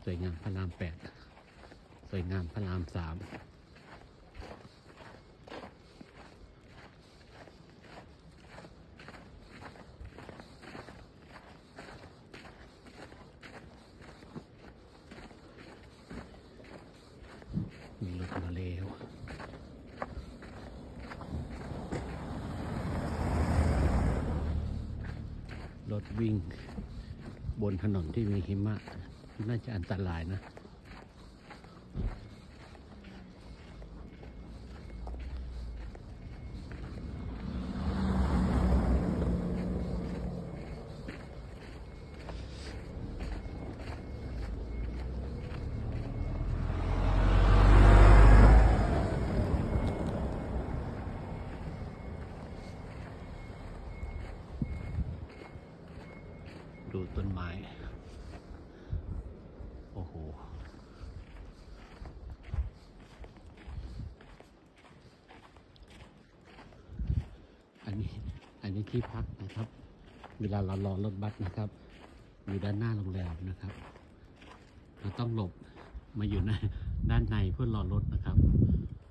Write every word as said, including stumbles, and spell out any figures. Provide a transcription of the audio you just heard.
วยงามพระรามแปดสวยงามพระรามสามมีรถมาแล้วรถวิ่งบนถนนที่มีหิมะน่าจะอันตรายนะดูต้นไม้โอ้โหอันนี้อันนี้ที่พักนะครับเวลาเรารอรถบัสนะครับอยู่ด้านหน้าโรงแรมนะครับเราต้องหลบมาอยู่ในด้านในเพื่อรอรถนะครับ